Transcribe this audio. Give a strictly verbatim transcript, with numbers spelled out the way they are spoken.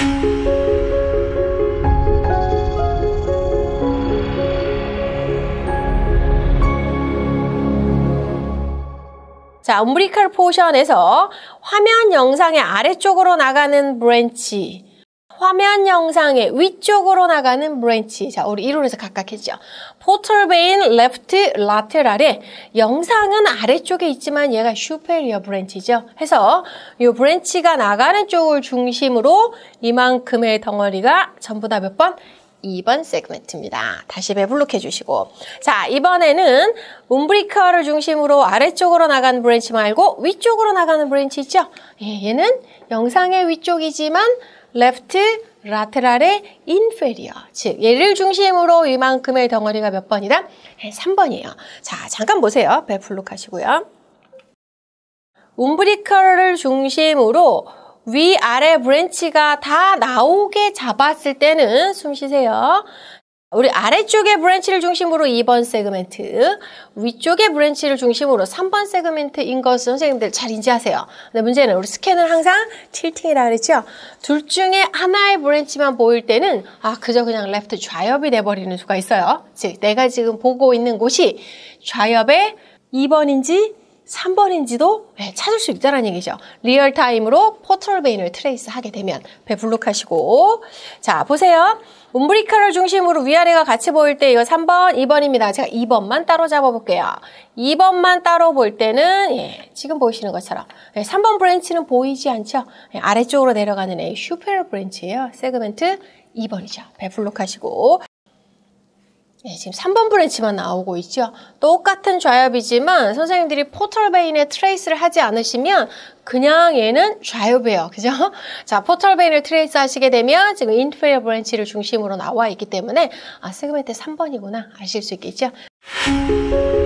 자, umbilical 포션에서 화면 영상의 아래쪽으로 나가는 브랜치, 화면 영상의 위쪽으로 나가는 브랜치. 자, 우리 이론에서 각각 했죠. 포털 베인 레프트 라테랄에 영상은 아래쪽에 있지만 얘가 슈페리어 브랜치죠. 해서 이 브랜치가 나가는 쪽을 중심으로 이만큼의 덩어리가 전부 다 몇 번? 이 번 세그멘트입니다. 다시 배블록해 주시고. 자, 이번에는 umbilical을 중심으로 아래쪽으로 나가는 브랜치 말고 위쪽으로 나가는 브랜치 있죠? 예, 얘는 영상의 위쪽이지만 left lateral의 inferior. 즉, 얘를 중심으로 이만큼의 덩어리가 몇 번이다? 예, 삼 번이에요. 자, 잠깐 보세요. 배블록 하시고요. umbilical을 중심으로 위아래 브랜치가 다 나오게 잡았을 때는 숨 쉬세요. 우리 아래쪽의 브랜치를 중심으로 이 번 세그멘트, 위쪽의 브랜치를 중심으로 삼 번 세그멘트인 것을 선생님들 잘 인지하세요. 근데 문제는 우리 스캔은 항상 틸팅이라 그랬죠? 둘 중에 하나의 브랜치만 보일 때는 아 그저 그냥 레프트 좌엽이 돼버리는 수가 있어요. 즉 내가 지금 보고 있는 곳이 좌엽의 이 번인지 삼 번인지도 찾을 수 있다는 얘기죠. 리얼타임으로 포털 베인을 트레이스 하게 되면 배블록 하시고. 자, 보세요. umbilical을 중심으로 위아래가 같이 보일 때 이거 삼 번, 이 번입니다. 제가 이 번만 따로 잡아볼게요. 이 번만 따로 볼 때는 예, 지금 보이시는 것처럼 예, 삼 번 브랜치는 보이지 않죠? 예, 아래쪽으로 내려가는 애 슈페리어 브랜치예요. 세그멘트 이 번이죠. 배블록 하시고. 네, 지금 삼 번 브랜치만 나오고 있죠. 똑같은 좌엽이지만 선생님들이 포털 베인에 트레이스를 하지 않으시면 그냥 얘는 좌엽이에요. 그죠? 자, 포털 베인을 트레이스 하시게 되면 지금 인페리어 브랜치를 중심으로 나와 있기 때문에 아, 세그멘트 삼 번이구나 아실 수 있겠죠?